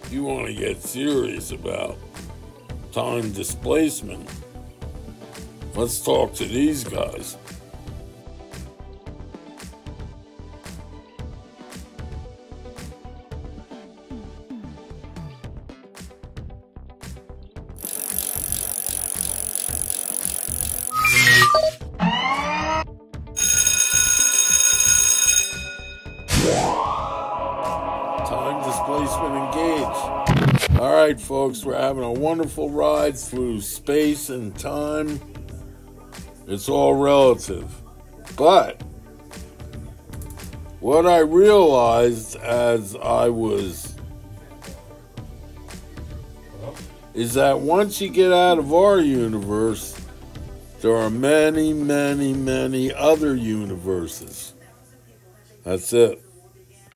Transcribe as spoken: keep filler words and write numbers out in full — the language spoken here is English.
you want to get serious about time displacement, let's talk to these guys. Time displacement engaged. All right, folks, we're having a wonderful ride through space and time. It's all relative. But what I realized as I was is that once you get out of our universe, there are many, many, many other universes. That's it.